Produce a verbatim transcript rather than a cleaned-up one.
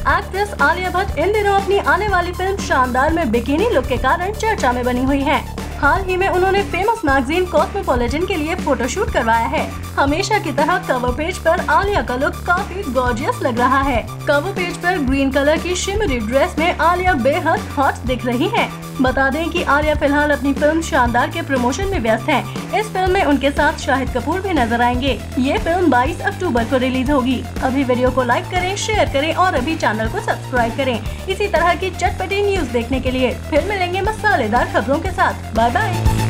Actress Alia Bhatt इन दिनों अपनी आने वाली फिल्म शानदार में बिकिनी लुक के कारण चर्चा में बनी हुई हैं। हाल ही में उन्होंने फेमस मैगजीन कॉस्मोपॉलिटन के लिए फोटोशूट करवाया है। हमेशा की तरह कवर पेज पर आलिया का लुक काफी गॉर्जियस लग रहा है। कवर पेज पर ग्रीन कलर की शिमरी ड्रेस में आलिया बेहद हॉट दिख रही हैं। बता दें कि आलिया फिलहाल अपनी फिल्म शानदार के प्रमोशन में व्यस्त हैं। इस फिल्म में उनके साथ शाहिद कपूर भी नजर आएंगे। ये फिल्म बाईस अक्टूबर को रिलीज होगी। अभी वीडियो को लाइक करें, शेयर करें और अभी चैनल को सब्सक्राइब करें इसी तरह की चटपटी न्यूज देखने के लिए। फिर मिलेंगे मसालेदार खबरों के साथ। Bye bye.